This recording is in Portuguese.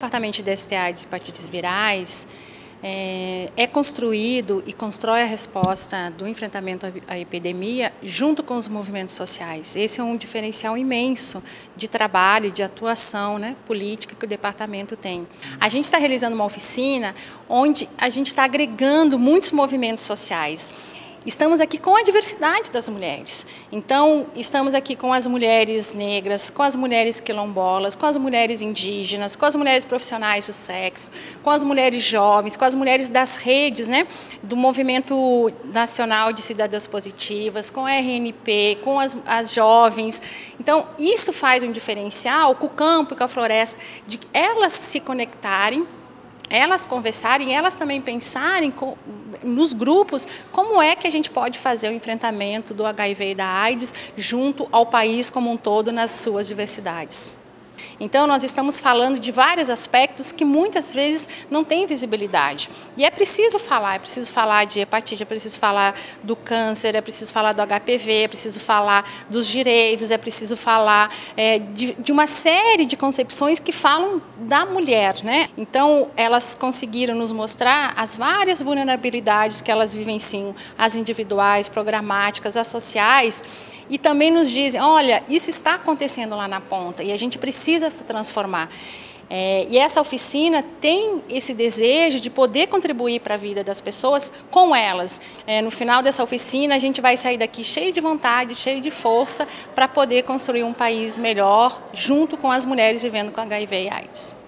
O Departamento de DST/AIDS e hepatites virais é construído e constrói a resposta do enfrentamento à epidemia junto com os movimentos sociais. Esse é um diferencial imenso de trabalho, de atuação, política que o departamento tem. A gente está realizando uma oficina onde a gente está agregando muitos movimentos sociais. Estamos aqui com a diversidade das mulheres. Então, estamos aqui com as mulheres negras, com as mulheres quilombolas, com as mulheres indígenas, com as mulheres profissionais do sexo, com as mulheres jovens, com as mulheres das redes, do Movimento Nacional de Cidadãs Positivas, com a RNP, com as jovens. Então, isso faz um diferencial com o campo e com a floresta, de elas se conectarem, elas conversarem, elas também pensarem nos grupos como é que a gente pode fazer o enfrentamento do HIV e da AIDS junto ao país como um todo nas suas diversidades. Então, nós estamos falando de vários aspectos que muitas vezes não têm visibilidade. E é preciso falar de hepatite, é preciso falar do câncer, é preciso falar do HPV, é preciso falar dos direitos, é preciso falar de uma série de concepções que falam da mulher, Então, elas conseguiram nos mostrar as várias vulnerabilidades que elas vivenciam, as individuais, programáticas, as sociais, e também nos dizem, olha, isso está acontecendo lá na ponta e a gente precisa transformar. E essa oficina tem esse desejo de poder contribuir para a vida das pessoas com elas. No final dessa oficina, a gente vai sair daqui cheio de vontade, cheio de força, para poder construir um país melhor junto com as mulheres vivendo com HIV e AIDS.